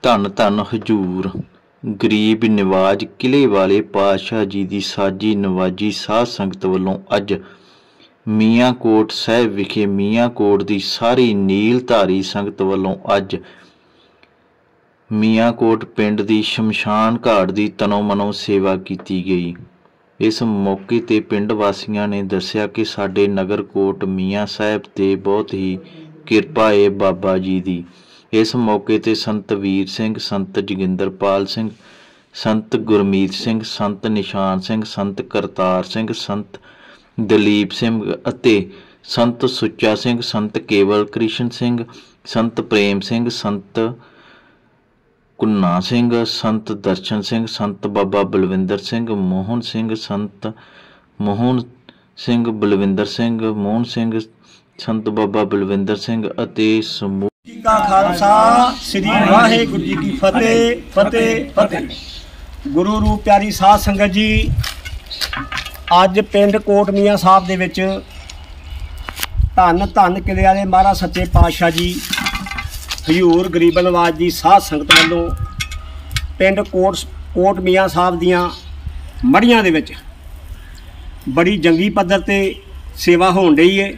ਧੰਨ ਧੰਨ ਹਜ਼ੂਰ ਗਰੀਬ ਨਿਵਾਜ ਕਿਲੇ ਵਾਲੇ ਪਾਤਸ਼ਾਹ ਜੀ ਦੀ ਸਾਜੀ ਨਵਾਜੀ ਸਾਧ ਸੰਗਤ ਵੱਲੋਂ ਅੱਜ ਮੀਆਂਕੋਟ ਸਾਹਿਬ ਵਿਖੇ ਮੀਆਂਕੋਟ ਦੀ ਸਾਰੀ ਨੀਲਧਾਰੀ ਸੰਗਤ ਵੱਲੋਂ ਅੱਜ ਮੀਆਂਕੋਟ ਪਿੰਡ ਦੀ ਸ਼ਮਸ਼ਾਨ ਘਾਟ ਦੀ ਤਨੋਂ ਮਨੋਂ ਸੇਵਾ ਕੀਤੀ ਗਈ। ਇਸ ਮੌਕੇ ਤੇ ਪਿੰਡ ਵਾਸੀਆਂ ਨੇ ਦੱਸਿਆ ਕਿ ਸਾਡੇ ਨਗਰ ਕੋਟ ਮੀਆਂ ਸਾਹਿਬ ਤੇ ਬਹੁਤ ਹੀ ਕਿਰਪਾ ਹੈ ਬਾਬਾ ਜੀ ਦੀ। ਇਸ ਮੌਕੇ ਤੇ ਸੰਤ ਵੀਰ ਸਿੰਘ, ਸੰਤ ਜੋਗਿੰਦਰਪਾਲ ਸਿੰਘ, ਸੰਤ ਗੁਰਮੀਤ ਸਿੰਘ, ਸੰਤ ਨਿਸ਼ਾਨ ਸਿੰਘ, ਸੰਤ ਕਰਤਾਰ ਸਿੰਘ, ਸੰਤ ਦਲੀਪ ਸਿੰਘ ਅਤੇ ਸੰਤ ਸੁੱਚਾ ਸਿੰਘ, ਸੰਤ ਕੇਵਲ ਕ੍ਰਿਸ਼ਨ ਸਿੰਘ, ਸੰਤ ਪ੍ਰੇਮ ਸਿੰਘ, ਸੰਤ ਕੁੰਨਾ ਸਿੰਘ, ਸੰਤ ਦਰਸ਼ਨ ਸਿੰਘ, ਸੰਤ ਬਾਬਾ ਬਲਵਿੰਦਰ ਸਿੰਘ, ਮੋਹਨ ਸਿੰਘ, ਸੰਤ ਮੋਹਨ ਸਿੰਘ, ਬਲਵਿੰਦਰ ਸਿੰਘ, ਮੋਹਨ ਸਿੰਘ, ਸੰਤ ਬਾਬਾ ਬਲਵਿੰਦਰ ਸਿੰਘ ਅਤੇ ਸਮੂਹ ਜੀ ਕਾ ਖਾਲਸਾ ਸ੍ਰੀ ਵਾਹਿਗੁਰੂ ਜੀ ਕੀ ਫਤਿਹ ਫਤਿਹ ਫਤਿਹ। ਗੁਰੂ ਰੂਪ ਪਿਆਰੀ ਸਾਧ ਸੰਗਤ ਜੀ, ਅੱਜ ਪਿੰਡ ਕੋਟ ਮੀਆਂ ਸਾਹਿਬ ਦੇ ਵਿੱਚ ਧੰਨ ਧੰਨ ਕਿਲੇ ਵਾਲੇ ਮਹਾਰਾਜ ਸੱਚੇ ਪਾਤਸ਼ਾਹ ਜੀ ਹਜ਼ੂਰ ਗਰੀਬ ਨਵਾਜ ਦੀ ਸਾਧ ਸੰਗਤ ਵੱਲੋਂ ਪਿੰਡ ਕੋਟ ਮੀਆਂ ਸਾਹਿਬ ਦੀਆਂ ਮੜੀਆਂ ਦੇ ਵਿੱਚ ਬੜੀ ਜੰਗੀ ਪੱਧਰ ਤੇ ਸੇਵਾ ਹੋਣ ਰਹੀ ਹੈ।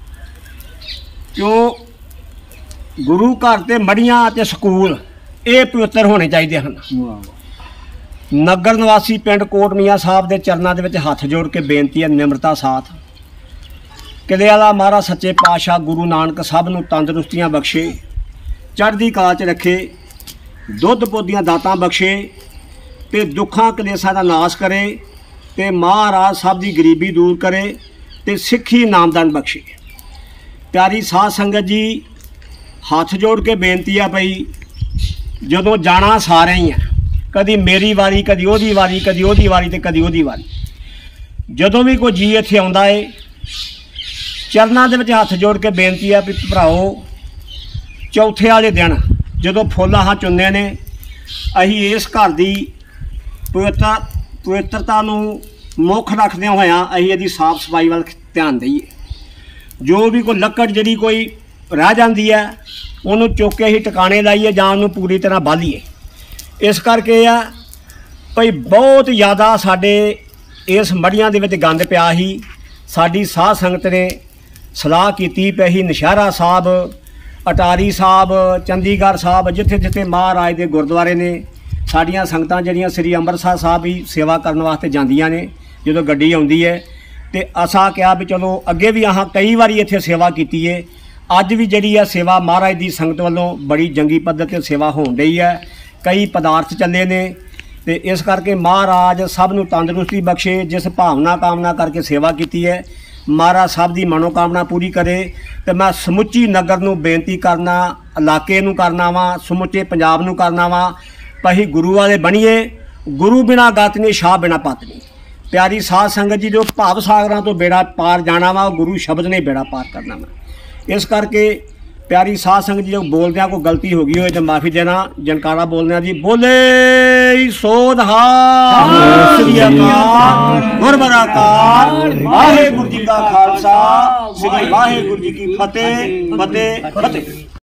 ਕਿਉਂ ਗੁਰੂ ਘਰ ਤੇ ਮੜੀਆਂ ਅਤੇ ਸਕੂਲ ਇਹ ਪਵਿੱਤਰ ਹੋਣੇ ਚਾਹੀਦੇ ਹਨ। ਨਗਰ ਨਿਵਾਸੀ ਪਿੰਡ ਕੋਟ ਮੀਆਂ ਸਾਹਿਬ ਦੇ ਚਰਨਾਂ ਦੇ ਵਿੱਚ ਹੱਥ ਜੋੜ ਕੇ ਬੇਨਤੀ ਹੈ, ਨਿਮਰਤਾ ਸਾਥ ਕਿਲੇ ਵਾਲਾ ਮਹਾਰਾਜ ਸੱਚੇ ਪਾਤਸ਼ਾਹ ਗੁਰੂ ਨਾਨਕ ਸਭ ਨੂੰ ਤੰਦਰੁਸਤੀਆਂ ਬਖਸ਼ੇ, ਚੜ੍ਹਦੀ ਕਲਾ 'ਚ ਰੱਖੇ, ਦੁੱਧ ਪੋਦੀਆਂ ਦਾਤਾਂ ਬਖਸ਼ੇ ਤੇ ਦੁੱਖਾਂ ਕਲੇਸ਼ਾਂ ਦਾ ਨਾਸ਼ ਕਰੇ ਤੇ ਮਹਾਰਾਜ ਸਭ ਦੀ ਗਰੀਬੀ ਦੂਰ ਕਰੇ ਤੇ ਸਿੱਖੀ ਨਾਮਦਾਨ ਬਖਸ਼ੇ। ਪਿਆਰੀ ਸਾਧ ਸੰਗਤ ਜੀ, ਹੱਥ ਜੋੜ ਕੇ ਬੇਨਤੀ ਆ ਭਈ, ਜਦੋਂ ਜਾਣਾ ਸਾਰਿਆਂ ਹੀ ਆ, ਕਦੀ ਮੇਰੀ ਵਾਰੀ, ਕਦੀ ਉਹਦੀ ਵਾਰੀ, ਕਦੀ ਉਹਦੀ ਵਾਰੀ ਤੇ ਕਦੀ ਉਹਦੀ ਵਾਰੀ। ਜਦੋਂ ਵੀ ਕੋਈ ਜੀ ਇੱਥੇ ਆਉਂਦਾ ਏ, ਚਰਨਾਂ ਦੇ ਵਿੱਚ ਹੱਥ ਜੋੜ ਕੇ ਬੇਨਤੀ ਆ ਵੀ ਭਰਾਓ, ਚੌਥੇ ਵਾਲੇ ਦਿਨ ਜਦੋਂ ਫੁੱਲ ਆਹ ਚੁੰਨੇ ਨੇ, ਅਸੀਂ ਇਸ ਘਰ ਦੀ ਪਵਿੱਤਰਤਾ ਨੂੰ ਮੁੱਖ ਰੱਖਦਿਆਂ ਹੋਇਆਂ ਅਸੀਂ ਇਹਦੀ ਸਾਫ਼ ਸਫਾਈ ਵੱਲ ਧਿਆਨ ਦਈਏ। ਜੋ ਵੀ ਕੋਈ ਲੱਕੜ ਜਿਹੜੀ ਕੋਈ ਰਹਿ ਜਾਂਦੀ ਹੈ ਉਹਨੂੰ ਚੁੱਕ ਕੇ ਅਸੀਂ ਟਿਕਾਣੇ ਲਾਈਏ ਜਾਂ ਉਹਨੂੰ ਪੂਰੀ ਤਰ੍ਹਾਂ ਬਾਲੀਏ। ਇਸ ਕਰਕੇ ਆ ਭਈ ਬਹੁਤ ਜ਼ਿਆਦਾ ਸਾਡੇ ਇਸ ਮੜੀਆਂ ਦੇ ਵਿੱਚ ਗੰਦ ਪਿਆ ਸੀ। ਸਾਡੀ ਸਾਧ ਸੰਗਤ ਨੇ ਸਲਾਹ ਕੀਤੀ ਪਈ ਸੀ ਨਸ਼ਹਿਰਾ ਸਾਹਿਬ, ਅਟਾਰੀ ਸਾਹਿਬ, ਚੰਡੀਗੜ੍ਹ ਸਾਹਿਬ, ਜਿੱਥੇ ਜਿੱਥੇ ਮਹਾਰਾਜ ਦੇ ਗੁਰਦੁਆਰੇ ਨੇ, ਸਾਡੀਆਂ ਸੰਗਤਾਂ ਜਿਹੜੀਆਂ ਸ੍ਰੀ ਅੰਮ੍ਰਿਤਸਰ ਸਾਹਿਬ ਵੀ ਸੇਵਾ ਕਰਨ ਵਾਸਤੇ ਜਾਂਦੀਆਂ ਨੇ ਜਦੋਂ ਗੱਡੀ ਆਉਂਦੀ ਹੈ, ਤੇ ਅਸਾਂ ਕਿਹਾ ਵੀ ਚਲੋ ਅੱਗੇ ਵੀ ਆਹ ਕਈ ਵਾਰੀ ਇੱਥੇ ਸੇਵਾ ਕੀਤੀ ਹੈ। ਅੱਜ ਵੀ ਜਿਹੜੀ ਆ ਸੇਵਾ ਮਹਾਰਾਜ ਦੀ ਸੰਗਤ ਵੱਲੋਂ ਬੜੀ ਜੰਗੀ ਪੱਧਰ 'ਤੇ ਸੇਵਾ ਹੋਣ ਰਹੀ ਹੈ। ਕਈ ਪਦਾਰਥ ਚੱਲੇ ਨੇ ਤੇ ਇਸ ਕਰਕੇ ਮਹਾਰਾਜ ਸਭ ਨੂੰ ਤੰਦਰੁਸਤੀ ਬਖਸ਼ੇ। ਜਿਸ ਭਾਵਨਾ ਕਾਮਨਾ ਕਰਕੇ ਸੇਵਾ ਕੀਤੀ ਹੈ, ਮਹਾਰਾਜ ਸਭ ਦੀ ਮਨੋਕਾਮਨਾ ਪੂਰੀ ਕਰੇ। ਤੇ ਮੈਂ ਸਮੁੱਚੀ ਨਗਰ ਨੂੰ ਬੇਨਤੀ ਕਰਨਾ, ਇਲਾਕੇ ਨੂੰ ਕਰਨਾ ਵਾ, ਸਮੁੱਚੇ ਪੰਜਾਬ ਨੂੰ ਕਰਨਾ ਵਾ, ਪਹੀ ਗੁਰੂ ਵਾਲੇ ਬਣੀਏ। ਗੁਰੂ ਬਿਨਾ ਗਤ ਨਹੀਂ, ਸ਼ਾਹ ਬਿਨਾ ਪਤ ਨਹੀਂ। ਪਿਆਰੀ ਸਾਧ ਸੰਗਤ ਜੀ, ਜੋ ਭਾਵ ਸਾਗਰਾਂ ਤੋਂ ਬੇੜਾ ਪਾਰ ਜਾਣਾ ਵਾ, ਉਹ ਗੁਰੂ ਸ਼ਬਦ ਨੇ ਬੇੜਾ ਪਾਰ ਕਰਨਾ ਵਾ। ਇਸ ਕਰਕੇ ਪਿਆਰੀ ਸਾਧ ਸੰਗਤ ਜੀ, ਜੋ ਬੋਲਦਿਆਂ ਕੋਈ ਗਲਤੀ ਹੋ ਗਈ ਹੋਏ ਤਾਂ ਮਾਫੀ ਦੇਣਾ। ਜਨਕਾਰਾ ਬੋਲਦਿਆਂ ਜੀ, ਬੋਲੇ ਸੋ ਨਿਹਾਲ, ਸ੍ਰੀ ਅਕਾਲ, ਗੁਰਬਰਾਕਾਰ, ਵਾਹਿਗੁਰੂ ਜੀ ਕਾ ਖਾਲਸਾ, ਸ੍ਰੀ ਵਾਹਿਗੁਰੂ ਜੀ ਕੀ ਫਤਿਹ ਫਤਿਹ ਫਤਿਹ।